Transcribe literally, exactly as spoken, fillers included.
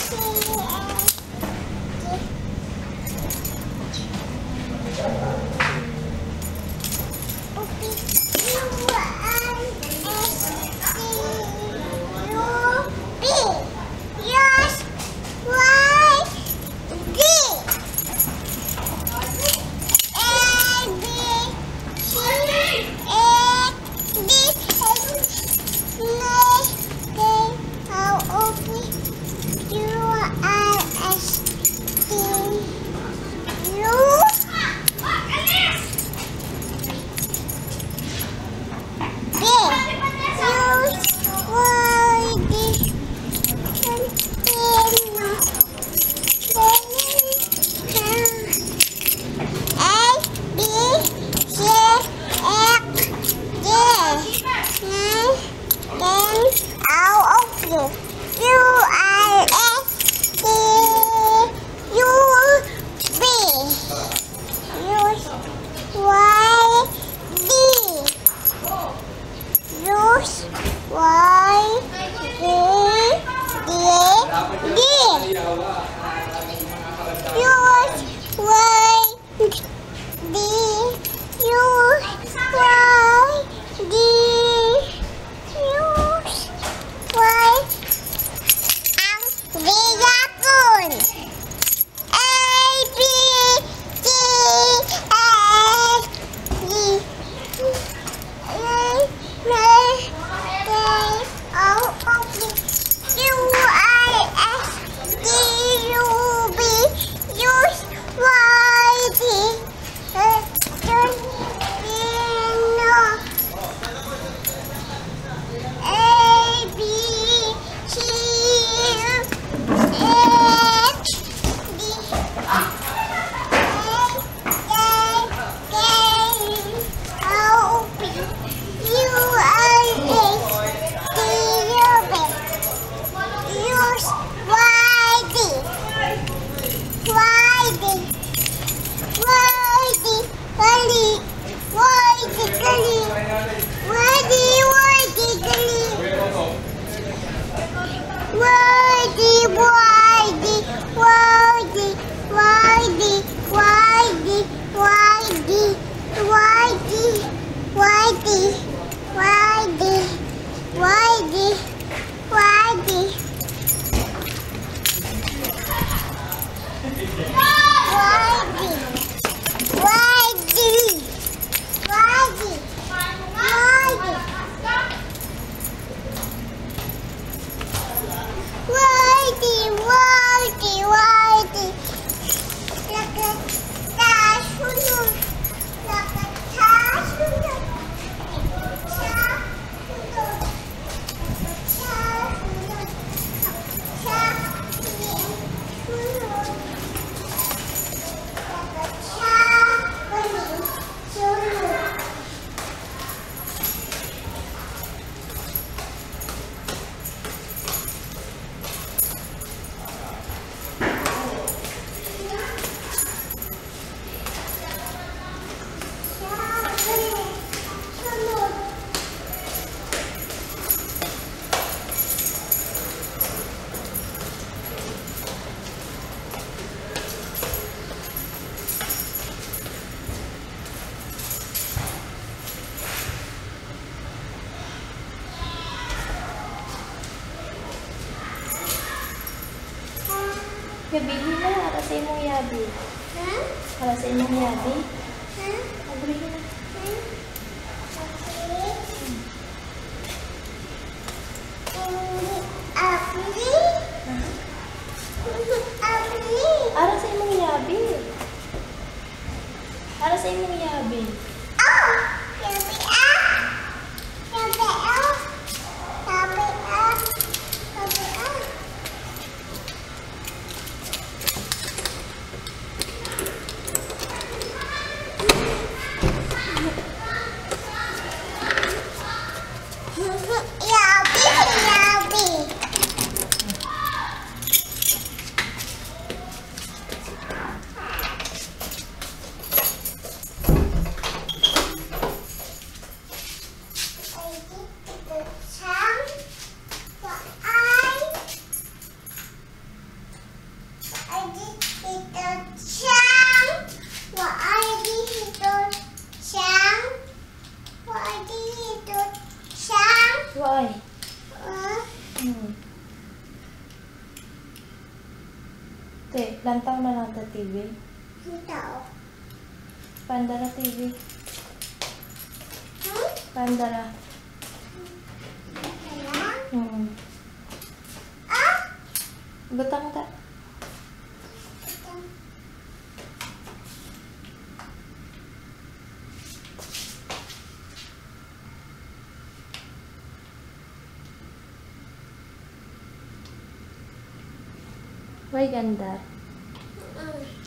Gabili na, para sa imong yabi. Ha? Para sa imong yabi. Ha? Gabili na. Ha? Apli? Apli? Para sa imong yabi. Para sa imong yabi. Oh! Yabi ah! Yabi ah! Yabi ah! Yabi ah! Yabi! Yabi! dito siyang. Wala dito siyang. Wala dito siyang. Why? Uh, Hmm. Te, lantang na lang ta T V. Dito. Pandara T V. Hmm? Pandara. Wala. Hmm. Ah! Butang ta. Ito. Why ganda? Mm.